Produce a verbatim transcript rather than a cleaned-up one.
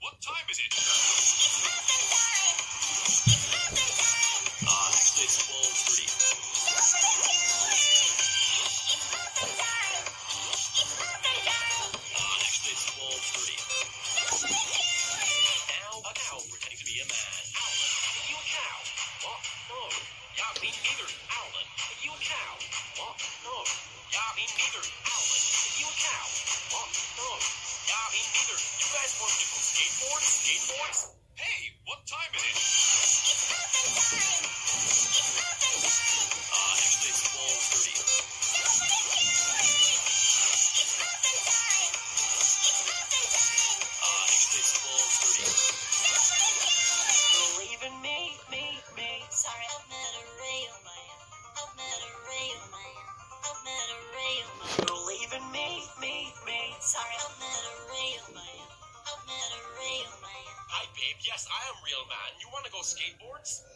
what time is it? It's muffin time! It's muffin time! Uh, actually, it's twelve thirty. Nobody kill me! It's muffin time! It's muffin time! Uh, actually, it's twelve thirty. Nobody kill me! Now, a cow pretending to be a man. Alan, are you a cow? What? No. Yeah, me neither. Alan, are you a cow? What? No. Yeah, me neither. Alan, are you a cow? What? No. Yeah, me neither. You guys want to go skateboards? Skateboards? Hey, what time is it? It's muffin time! It's muffin time! Uh, actually, it's twelve thirty. Nobody kill me! It's muffin time! It's muffin time! Uh, actually, it's twelve thirty. Nobody kill me! Believe in me, me, me. Sorry, I've met a real man. I've met a real man. I've met a real man. Believe in me, me, me. Sorry, I've met a real man. I've met a real man. Hi, babe. Yes, I am real man. You want to go skateboards?